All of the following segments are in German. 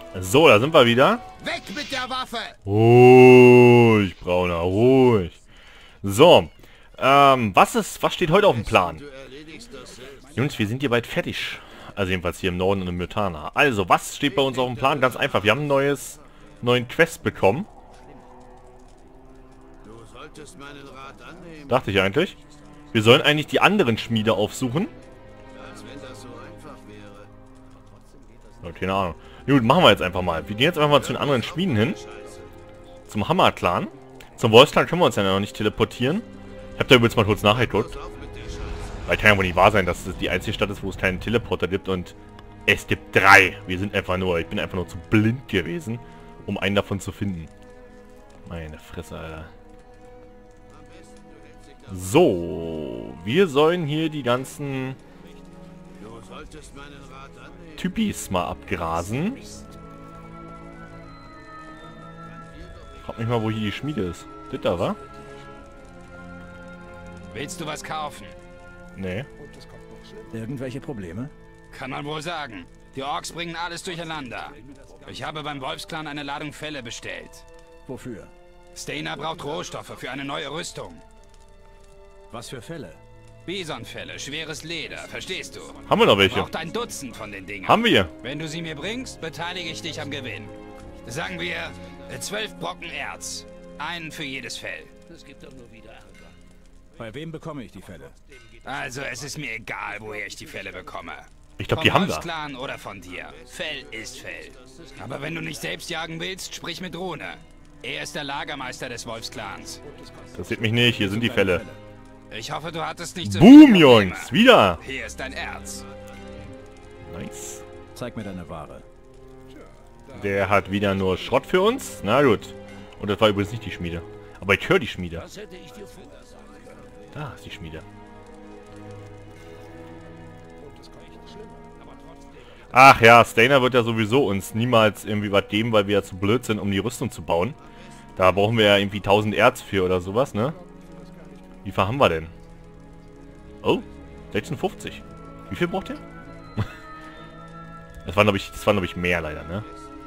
So, da sind wir wieder. Weg mit der Waffe! Ruhig, Brauner, ruhig. So, was steht heute auf dem Plan? Jungs, wir sind hier bald fertig. Also jedenfalls hier im Norden und im Myrtana. Also, was steht bei uns auf dem Plan? Ganz einfach, wir haben einen neuen Quest bekommen. Dachte ich eigentlich. Wir sollen eigentlich die anderen Schmiede aufsuchen. Ja, keine Ahnung. Gut, machen wir jetzt einfach mal. Wir gehen jetzt einfach mal zu den anderen Schmieden hin. Zum Hammer-Clan. Zum Wolfsclan können wir uns ja noch nicht teleportieren. Ich habe da übrigens mal kurz nachgeguckt. Weil kann ja wohl nicht wahr sein, dass es die einzige Stadt ist, wo es keinen Teleporter gibt und es gibt 3. Ich bin einfach nur zu blind gewesen, um einen davon zu finden. Meine Fresse, Alter. So, wir sollen hier die ganzen Typis mal abgrasen. Frag mich mal, wo hier die Schmiede ist. Das da, wa? Willst du was kaufen? Nee. Irgendwelche Probleme? Kann man wohl sagen. Die Orks bringen alles durcheinander. Ich habe beim Wolfsclan eine Ladung Felle bestellt. Wofür? Stainer braucht Rohstoffe für eine neue Rüstung. Was für Fälle? Bisonfelle, schweres Leder, verstehst du? Haben wir noch welche? Braucht ein Dutzend von den Dingen. Haben wir. Wenn du sie mir bringst, beteilige ich dich am Gewinn. Sagen wir 12 Brocken Erz. Einen für jedes Fell. Bei wem bekomme ich die Fälle? Also, es ist mir egal, woher ich die Fälle bekomme. Ich glaube, die haben da. Vom Wolfsclan oder von dir. Fell ist Fell. Aber wenn du nicht selbst jagen willst, sprich mit Rune. Er ist der Lagermeister des Wolfsclans. Das sieht mich nicht. Hier sind die Fälle. Ich hoffe, du hattest nicht so Boom, viele Jungs. Probleme. Wieder. Hier ist dein Erz. Nice. Zeig mir deine Ware. Der hat wieder nur Schrott für uns. Na gut. Und das war übrigens nicht die Schmiede. Aber ich höre die Schmiede. Da ist die Schmiede. Ach ja, Stainer wird ja sowieso uns niemals irgendwie was geben, weil wir ja zu blöd sind, um die Rüstung zu bauen. Da brauchen wir ja irgendwie 1000 Erz für oder sowas, ne? Wie viel haben wir denn? Oh, 56. Wie viel braucht ihr? Das war, glaube ich, mehr leider, ne?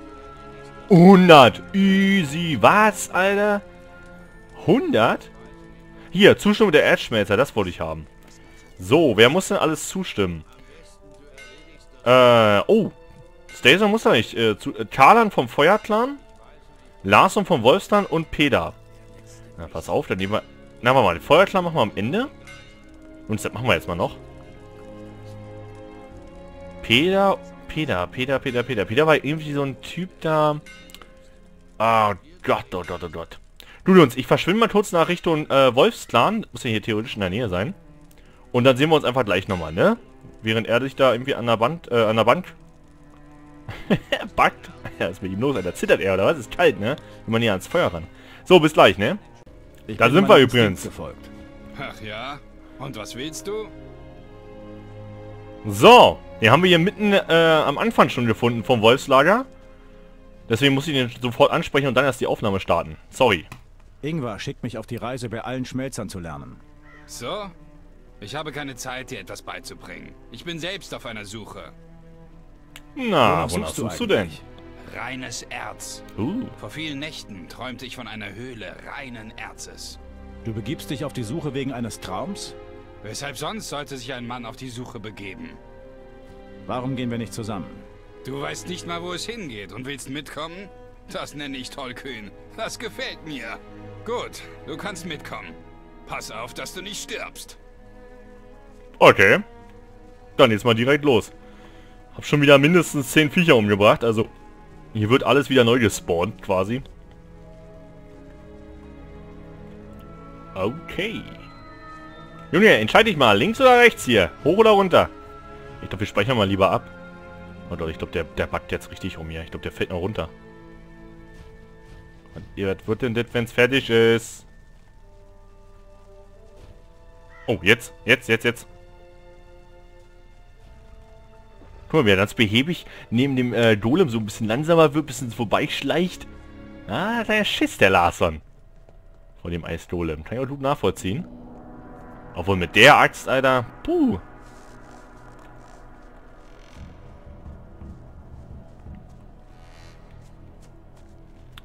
100. Easy. Was, Alter? 100? Hier, Zustimmung der Erzschmelzer. Das wollte ich haben. So, wer muss denn alles zustimmen? Oh. Stason muss da nicht. Karlan vom Feuerclan. Larson vom Wolfsclan und Peda. Na, pass auf, dann nehmen wir... Na, warte mal, den Feuerclan machen wir am Ende. Und das machen wir jetzt mal noch. Peda war irgendwie so ein Typ da... Oh Gott, oh Gott, oh Gott. Du, Jungs, ich verschwinde mal kurz nach Richtung Wolfsclan. Muss ja hier theoretisch in der Nähe sein. Und dann sehen wir uns einfach gleich nochmal, ne? Während er sich da irgendwie an der Bank... backt. Ja, ist mit ihm los, Alter. Zittert er, oder was? Ist kalt, ne? Wenn man hier ans Feuer ran. So, bis gleich, ne? Da sind wir übrigens. Gefolgt. Ach ja? Und was willst du? So, den haben wir hier mitten am Anfang schon gefunden vom Wolfslager. Deswegen muss ich den sofort ansprechen und dann erst die Aufnahme starten. Sorry. Ingvar schickt mich auf die Reise, bei allen Schmelzern zu lernen. So? Ich habe keine Zeit, dir etwas beizubringen. Ich bin selbst auf einer Suche. Na, wonach suchst du denn? eigentlich? Reines Erz. Vor vielen Nächten träumte ich von einer Höhle reinen Erzes. Du begibst dich auf die Suche wegen eines Traums? Weshalb sonst sollte sich ein Mann auf die Suche begeben? Warum gehen wir nicht zusammen? Du weißt nicht mal, wo es hingeht und willst mitkommen? Das nenne ich tollkühn. Das gefällt mir. Gut, du kannst mitkommen. Pass auf, dass du nicht stirbst. Okay. Dann jetzt mal direkt los. Hab schon wieder mindestens 10 Viecher umgebracht, also hier wird alles wieder neu gespawnt, quasi. Okay. Junge, entscheide dich mal, links oder rechts hier? Hoch oder runter? Ich glaube, wir speichern mal lieber ab. Oh doch, ich glaube, der backt jetzt richtig rum hier. Ich glaube, der fällt noch runter. Und was wird denn das, wenn es fertig ist? Oh, jetzt. Guck mal, wer ganz behäbig neben dem Golem so ein bisschen langsamer wird, ein bisschen vorbeischleicht. Ah, da Schiss, der Larson. Vor dem Eisgolem. Kann ich auch gut nachvollziehen. Obwohl mit der Axt, Alter. Puh.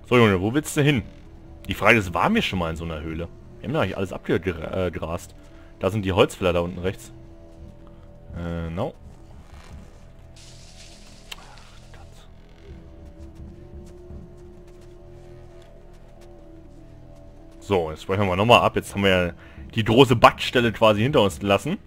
So, Junge, wo willst du hin? Die Frage ist, waren wir schon mal in so einer Höhle? Wir haben ja eigentlich alles abgegrast. Da sind die Holzfäller da unten rechts. No. So, jetzt speichern wir nochmal ab. Jetzt haben wir ja die große Backstelle quasi hinter uns gelassen.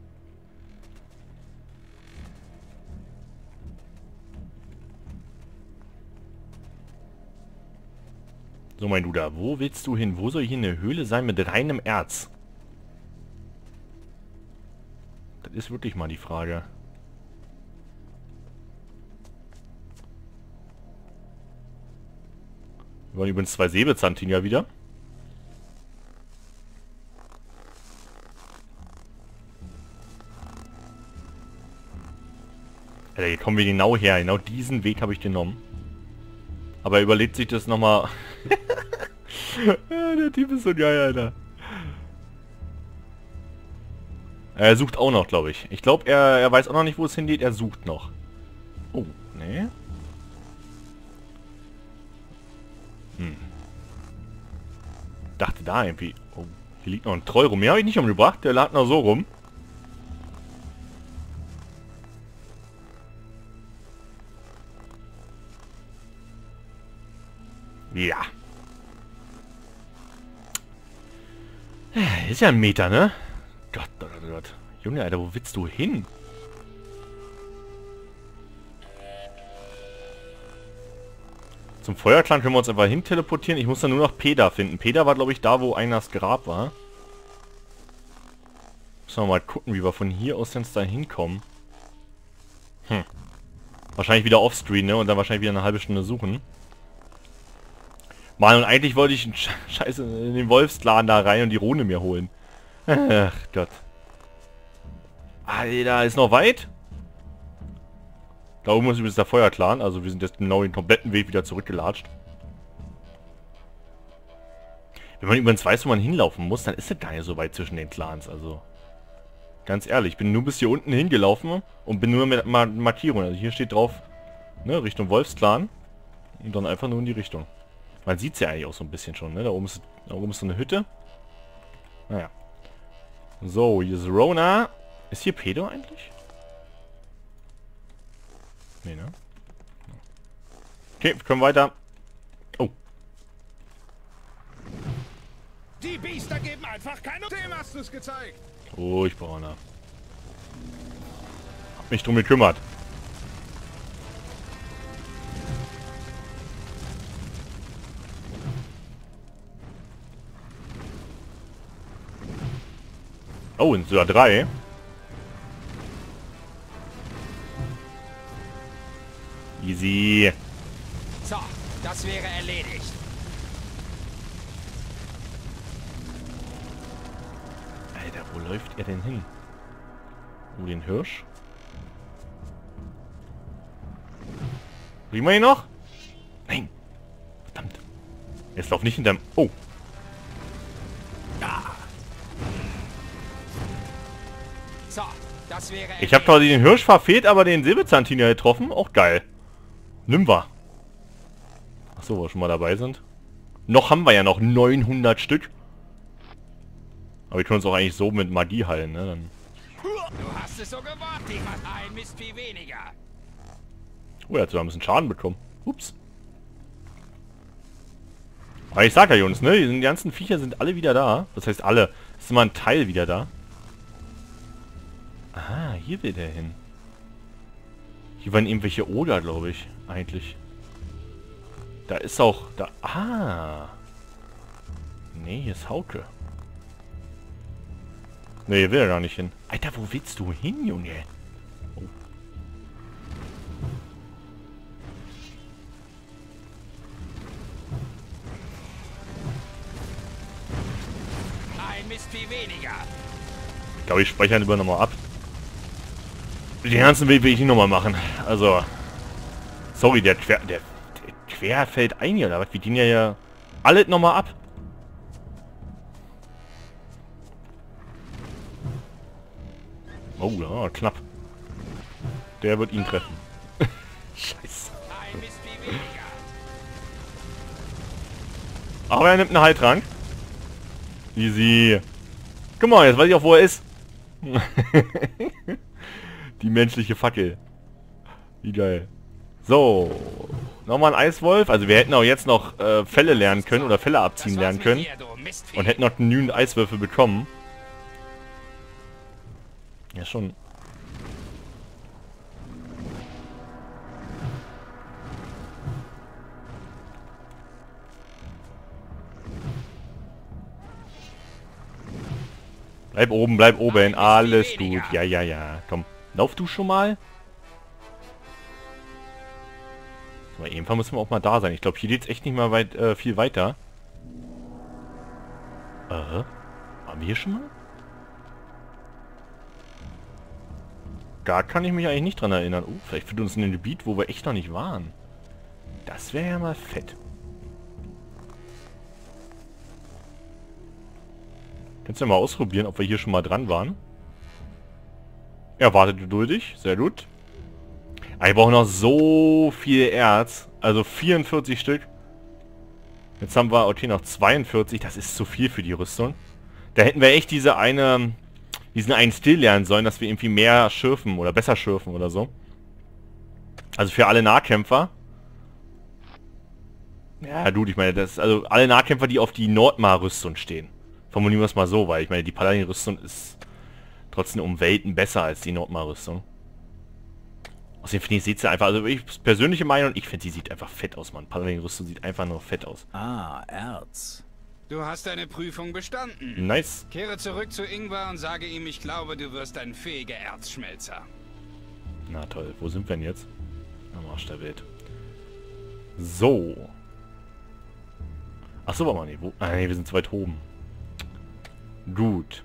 So, mein Duda, wo willst du hin? Wo soll hier eine Höhle sein mit reinem Erz? Das ist wirklich mal die Frage. Wir wollen übrigens 2 Säbelzahntiger wieder. Alter, hier kommen wir genau her. Genau diesen Weg habe ich genommen. Aber er überlegt sich das nochmal. Ja, der Typ ist so geil, Alter. Er sucht auch noch, glaube ich. Ich glaube, er weiß auch noch nicht, wo es hingeht. Er sucht noch. Oh, ne? Dachte da irgendwie... Oh, hier liegt noch ein Treu rum. Mehr habe ich nicht umgebracht. Der lag noch so rum. Ja. Ist ja ein Meter, ne? Gott, Gott, Gott. Junge, Alter, wo willst du hin? Zum Feuerklang können wir uns einfach hin teleportieren. Ich muss dann nur noch Peda finden. Peda war, glaube ich, da, wo Einars Grab war. Müssen wir mal gucken, wie wir von hier aus jetzt da hinkommen. Wahrscheinlich wieder offscreen, ne? Und dann wahrscheinlich wieder eine halbe Stunde suchen. Mann, und eigentlich wollte ich einen Scheiße in den Wolfsklan da rein und die Rune mir holen. Ach Gott. Alter, ist noch weit? Da oben ist übrigens der Feuerclan, also wir sind jetzt genau den kompletten Weg wieder zurückgelatscht. Wenn man übrigens weiß, wo man hinlaufen muss, dann ist es gar nicht so weit zwischen den Clans, also... Ganz ehrlich, ich bin nur bis hier unten hingelaufen und bin nur mit Markierung. Also hier steht drauf, ne, Richtung Wolfsklan. Und dann einfach nur in die Richtung. Man sieht es ja eigentlich auch so ein bisschen schon, ne? Da oben ist so eine Hütte. Naja. So, hier ist Rona. Ist hier Pedo eigentlich? Nee, ne? Okay, wir können weiter. Oh. Die Biester geben einfach keine... Dem hast du es gezeigt. Oh, ich brauche eine. Hab mich drum gekümmert. Oh, sind sogar 3. Easy. So, das wäre erledigt. Alter, wo läuft er denn hin? Oh, den Hirsch. Kriegen wir ihn noch? Nein. Verdammt. Jetzt lauf nicht hinterm... Oh. So, das wäre Ich habe quasi den Hirsch verfehlt, aber den Säbelzahntiger getroffen. Auch geil. Nimm wir. Achso, wo wir schon mal dabei sind. Noch haben wir ja noch 900 Stück. Aber wir können uns auch eigentlich so mit Magie heilen, ne? Dann Du hast es so gewagt, die hat ein Mistvieh weniger. oh, er hat sogar ein bisschen Schaden bekommen. Ups. Aber ich sag ja, Jungs, ne? Die ganzen Viecher sind alle wieder da. Das heißt alle. Es ist immer ein Teil wieder da. Ah, hier will der hin. Hier waren irgendwelche Oder, glaube ich. Eigentlich. Da ist auch... Da... Ah. Nee, hier ist Hauke. Nee, hier will er gar nicht hin. Alter, wo willst du hin, Junge? Oh. Ein Mistvieh weniger. Ich glaube, ich speichere lieber nochmal ab. Den ganzen Weg will ich nicht nochmal machen. Also... Sorry, der Quer fällt ein hier, oder was? Wir gehen ja alles nochmal ab. Oh, ja, knapp. Der wird ihn treffen. Scheiße. Ein Mistvieh weniger. Aber er nimmt einen Heiltrank. Easy. Guck mal, jetzt weiß ich auch, wo er ist. Die menschliche Fackel. Wie geil. So. Nochmal ein Eiswolf. Also wir hätten auch jetzt noch Fälle lernen können oder Fälle abziehen lernen können. Und hätten noch genügend Eiswürfel bekommen. Ja, schon. Bleib oben, alles gut. Ja, ja, ja. Komm, lauf du schon mal. Aber irgendwann müssen wir auch mal da sein. Ich glaube, hier geht's echt nicht mal weit, viel weiter. Waren wir hier schon mal? Da kann ich mich eigentlich nicht dran erinnern. Oh, vielleicht führt uns in ein Gebiet, wo wir echt noch nicht waren. Das wäre ja mal fett. Kannst du ja mal ausprobieren, ob wir hier schon mal dran waren. Ja, wartet geduldig. Sehr gut. Aber ich brauche noch so viel Erz. Also 44 Stück. Jetzt haben wir, okay, noch 42. Das ist zu viel für die Rüstung. Da hätten wir echt diesen einen Stil lernen sollen, dass wir irgendwie mehr schürfen oder besser schürfen oder so. Also für alle Nahkämpfer. Ja, gut, ich meine, das also alle Nahkämpfer, die auf die Nordmar-Rüstung stehen. Formulieren wir es mal so, weil ich meine, die Paladin-Rüstung ist trotzdem um Welten besser als die Nordmar-Rüstung. Außerdem finde ich, sieht sie einfach, also ich persönliche Meinung, ich finde, sie sieht einfach fett aus, Mann. Paladin-Rüstung sieht einfach nur fett aus. Ah, Erz. Du hast deine Prüfung bestanden. Nice. Kehre zurück zu Ingvar und sage ihm, ich glaube, du wirst ein fähiger Erzschmelzer. Na toll, wo sind wir denn jetzt? Am Arsch der Welt. So. Achso, warte mal, nee, wo? Ah, nee, wir sind zu weit oben. Gut.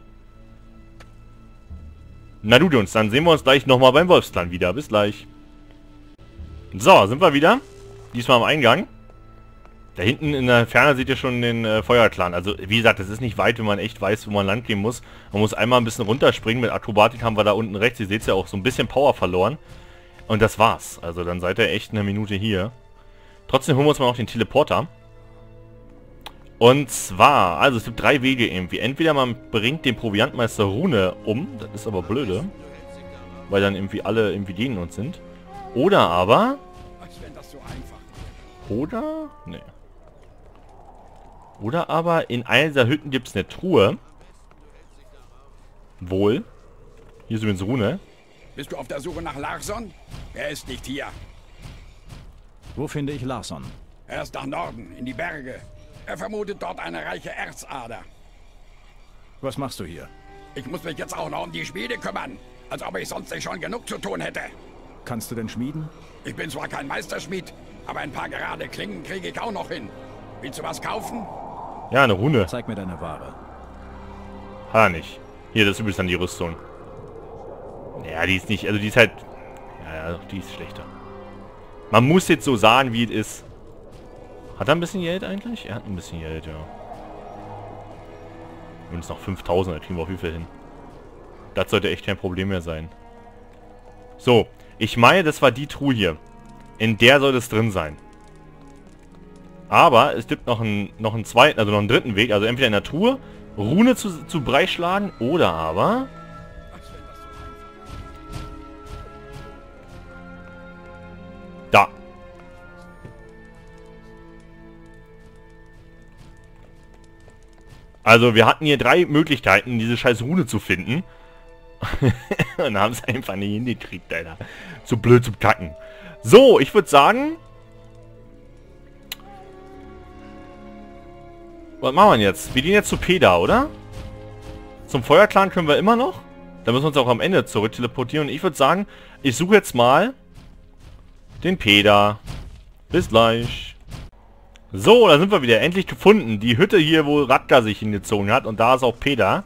Na du Jungs, dann sehen wir uns gleich nochmal beim Wolfsklan wieder. Bis gleich. So, sind wir wieder. Diesmal am Eingang. Da hinten in der Ferne seht ihr schon den Feuerclan. Also wie gesagt, das ist nicht weit, wenn man echt weiß, wo man lang gehen muss. Man muss einmal ein bisschen runterspringen. Mit Akrobatik haben wir da unten rechts, ihr seht es ja auch, so ein bisschen Power verloren. Und das war's. Also dann seid ihr echt eine Minute hier. Trotzdem holen wir uns mal noch den Teleporter. Und zwar, also es gibt 3 Wege irgendwie. Entweder man bringt den Proviantmeister Rune um, das ist aber blöde, weil dann irgendwie alle irgendwie gegen uns sind. Oder aber... Oder? Nee. Oder aber in einer dieser Hütten gibt es eine Truhe. Wohl. Hier ist übrigens Rune. Bist du auf der Suche nach Larsson? Er ist nicht hier. Wo finde ich Larsson? Er ist nach Norden, in die Berge. Er vermutet dort eine reiche Erzader. Was machst du hier? Ich muss mich jetzt auch noch um die Schmiede kümmern. Als ob ich sonst nicht schon genug zu tun hätte. Kannst du denn schmieden? Ich bin zwar kein Meisterschmied, aber ein paar gerade Klingen kriege ich auch noch hin. Willst du was kaufen? Ja, eine Rune. Zeig mir deine Ware. Ha, nicht. Hier, das ist übrigens dann die Rüstung. Ja, die ist nicht, also die ist halt... Ja, die ist schlechter. Man muss jetzt so sagen, wie es ist. Hat er ein bisschen Geld eigentlich? Er hat ein bisschen Geld, ja. Wenn es noch 5000, dann kriegen wir auf jeden Fall hin. Das sollte echt kein Problem mehr sein. So, ich meine, das war die Truhe hier. In der soll es drin sein. Aber es gibt noch einen zweiten, also noch einen dritten Weg. Also entweder in der Truhe Rune zu Brei schlagen oder aber... Da. Also wir hatten hier 3 Möglichkeiten, diese scheiß Rune zu finden. Und haben es einfach nicht hingekriegt, Alter. Zu blöd zum Kacken. So, ich würde sagen... Was machen wir jetzt? Wir gehen jetzt zu Peda, oder? Zum Feuerclan können wir immer noch. Da müssen wir uns auch am Ende zurück teleportieren. Und ich würde sagen, ich suche jetzt mal den Peda. Bis gleich. So, da sind wir wieder. Endlich gefunden. Die Hütte hier, wo Radka sich hingezogen hat. Und da ist auch Peda.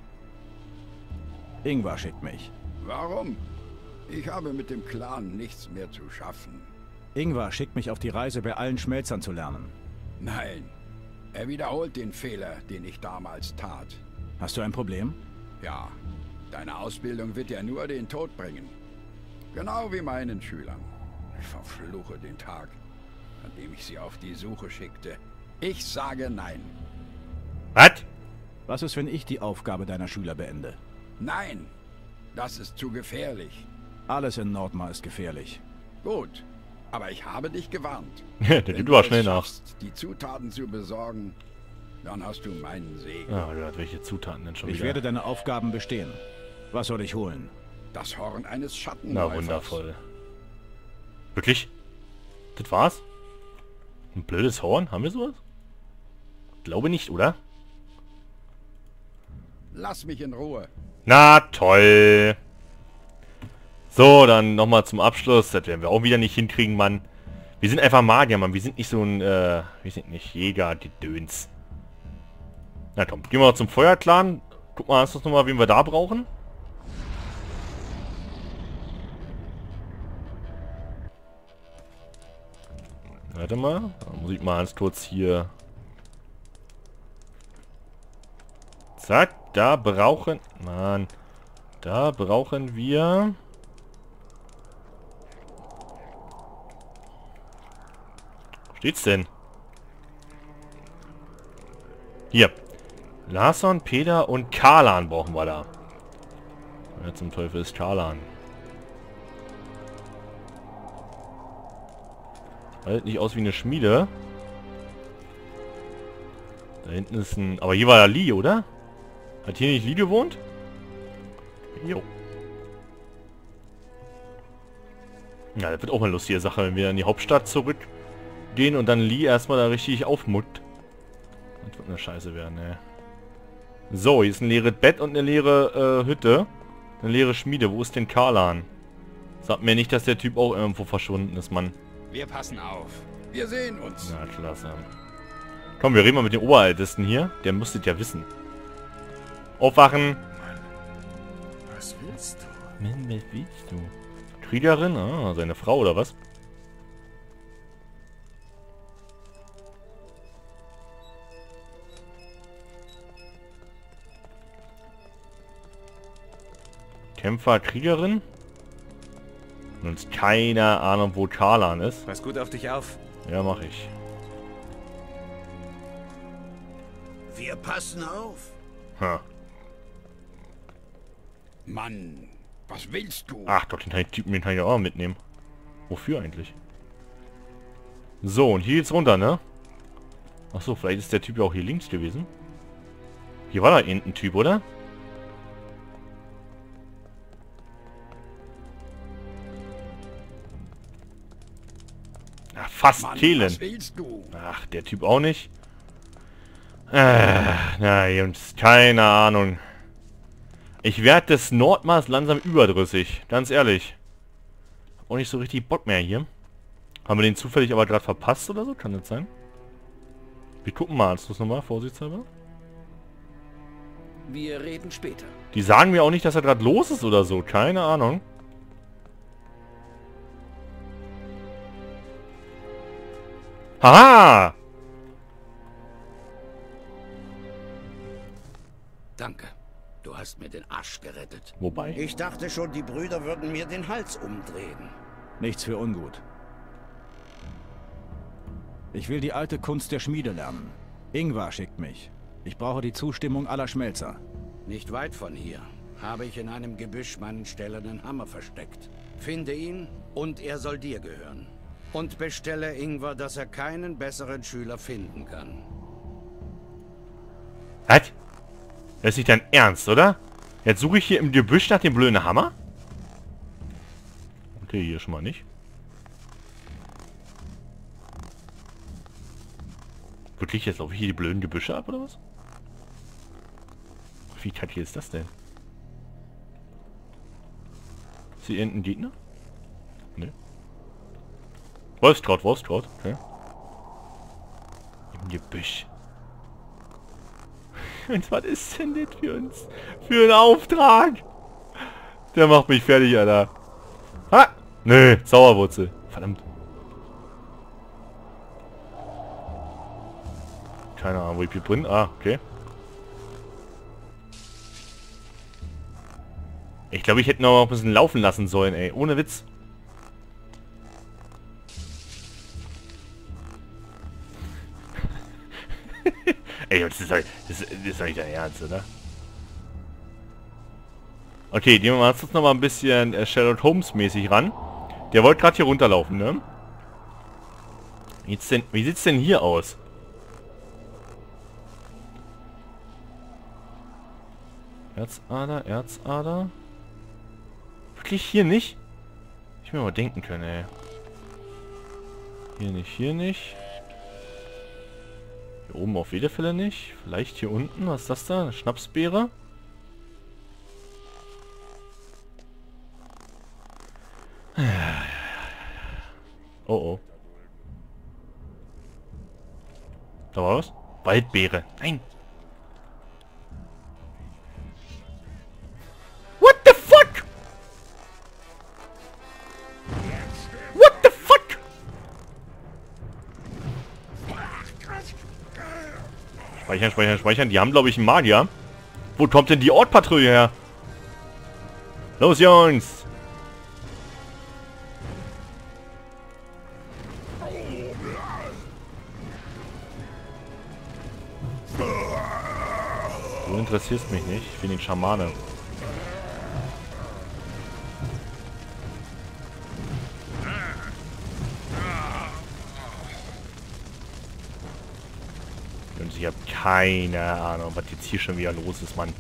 Ingvar schickt mich. Warum? Ich habe mit dem Clan nichts mehr zu schaffen. Ingvar schickt mich auf die Reise, bei allen Schmelzern zu lernen. Nein. Er wiederholt den Fehler, den ich damals tat. Hast du ein Problem? Ja, deine Ausbildung wird ja nur den Tod bringen. Genau wie meinen Schülern. Ich verfluche den Tag, an dem ich sie auf die Suche schickte. Ich sage nein. Was? Was ist, wenn ich die Aufgabe deiner Schüler beende? Nein, das ist zu gefährlich. Alles in Nordmar ist gefährlich. Gut, aber ich habe dich gewarnt. Der Wenn gibt du aber es schnell nach. schaffst, die Zutaten zu besorgen, dann hast du meinen Segen. Ah, welche Zutaten denn schon Ich wieder? werde deine Aufgaben bestehen. Was soll ich holen? Das Horn eines Na, Schattenläufers. wundervoll. Wirklich? Das war's? Ein blödes Horn? Haben wir sowas? Glaube nicht, oder? Lass mich in Ruhe. Na, toll. So, dann nochmal zum Abschluss. Das werden wir auch wieder nicht hinkriegen, Mann. Wir sind einfach Magier, Mann. Wir sind nicht so ein, wir sind nicht Jäger, die Döns. Na komm, gehen wir mal zum Feuerclan. Guck mal, hast du nochmal, wen wir da brauchen? Warte mal, da muss ich mal ganz kurz hier... Zack, da brauchen... Mann, da brauchen wir... Wo steht's denn? Hier. Larson, Peter und Karlan brauchen wir da. Wer zum Teufel ist Karlan? Sieht nicht aus wie eine Schmiede. Da hinten ist ein... Aber hier war ja Lee, oder? Hat hier nicht Lee gewohnt? Jo. Ja, das wird auch mal eine lustige Sache, wenn wir in die Hauptstadt zurückgehen und dann Lee erstmal da richtig aufmuckt. Das wird eine Scheiße werden, ne? So, hier ist ein leeres Bett und eine leere Hütte. Eine leere Schmiede. Wo ist denn Karlan? Sagt mir nicht, dass der Typ auch irgendwo verschwunden ist, Mann. Wir passen auf. Wir sehen uns. Na, klasse. Komm, wir reden mal mit dem Oberältesten hier. Der müsste ja wissen. Aufwachen. Was willst du? Mann, was willst du? Kriegerin? Ah, seine Frau oder was? Kämpfer, Kriegerin? Und uns keine Ahnung, wo Karlan ist. Pass gut auf dich auf. Ja, mach ich. Wir passen auf. Ha. Mann, was willst du? Ach doch, den Typen, den kann ich auch mitnehmen. Wofür eigentlich? So, und hier geht's runter, ne? Ach so, vielleicht ist der Typ ja auch hier links gewesen. Hier war da irgendein Typ, oder? Ach, fast Mann, Thelen. was willst du? Ach, der Typ auch nicht. Na, Jungs, keine Ahnung. Ich werde des Nordmars langsam überdrüssig, ganz ehrlich. Auch nicht so richtig Bock mehr hier. Haben wir den zufällig aber gerade verpasst oder so? Kann das sein? Wir gucken mal, hast du es nochmal, vorsichtshalber? Wir reden später. Die sagen mir auch nicht, dass er gerade los ist oder so, keine Ahnung. Haha! Danke. Du hast mir den Arsch gerettet. Wobei? Ich dachte schon, die Brüder würden mir den Hals umdrehen. Nichts für ungut. Ich will die alte Kunst der Schmiede lernen. Ingvar schickt mich. Ich brauche die Zustimmung aller Schmelzer. Nicht weit von hier habe ich in einem Gebüsch meinen stählernen Hammer versteckt. Finde ihn und er soll dir gehören. Und bestelle Ingvar, dass er keinen besseren Schüler finden kann. Was? Das ist nicht dein Ernst, oder? Jetzt suche ich hier im Gebüsch nach dem blöden Hammer? Okay, hier schon mal nicht. Wirklich, jetzt laufe ich hier die blöden Gebüsche ab, oder was? Wie kacke ist das denn? Ist hier irgendein Gegner? Ne. Wolfskraut, Wolfskraut, okay. Im Gebüsch. Und was ist denn das für uns? Für ein Auftrag? Der macht mich fertig, Alter. Ha! Nö, Zauberwurzel. Verdammt. Keine Ahnung, wo ich hier drin... Ah, okay. Ich glaube, ich hätte noch ein bisschen laufen lassen sollen, ey. Ohne Witz. Ey, das ist doch nicht dein Ernst, oder? Okay, gehen wir mal jetzt noch mal ein bisschen Sherlock Holmes mäßig ran. Der wollte gerade hier runterlaufen, ne? Wie sieht's denn hier aus? Erzader, Erzader. Wirklich hier nicht? Ich mir mal denken können, ey. Hier nicht, hier nicht. Hier oben auf jeden Fall nicht. Vielleicht hier unten. Was ist das da? Eine Schnapsbeere? Oh oh. Da war was? Waldbeere. Nein. What the fuck? What the fuck? Speichern, speichern, speichern. Die haben, glaube ich, einen Magier. Wo kommt denn die Ortpatrouille her? Los, Jungs! Du interessierst mich nicht. Ich bin den Schamane. Und ich habe keine Ahnung, was jetzt hier schon wieder los ist, Mann.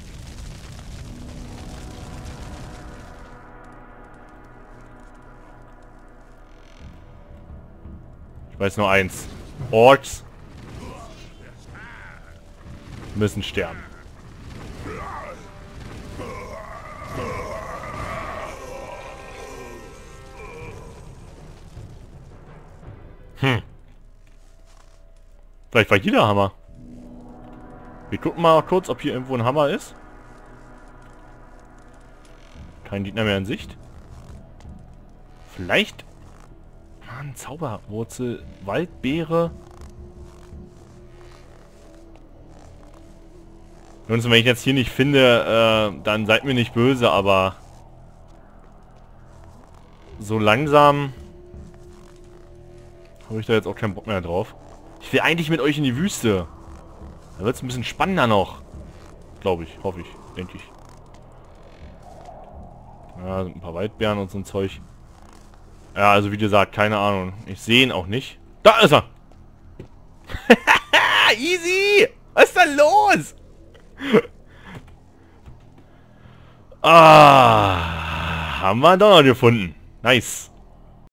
Ich weiß nur eins. Orks müssen sterben. Vielleicht war hier der Hammer. Wir gucken mal kurz, ob hier irgendwo ein Hammer ist. Kein Gegner mehr in Sicht. Vielleicht... Mann, Zauberwurzel, Waldbeere. Und wenn ich jetzt hier nicht finde, dann seid mir nicht böse, aber... So langsam... habe ich da jetzt auch keinen Bock mehr drauf. Ich will eigentlich mit euch in die Wüste. Da wird es ein bisschen spannender noch. Glaube ich, hoffe ich, denke ich. Ja, sind ein paar Waldbeeren und so ein Zeug. Ja, also wie gesagt, keine Ahnung. Ich sehe ihn auch nicht. Da ist er! Easy! Was ist da los? Haben wir doch noch gefunden. Nice.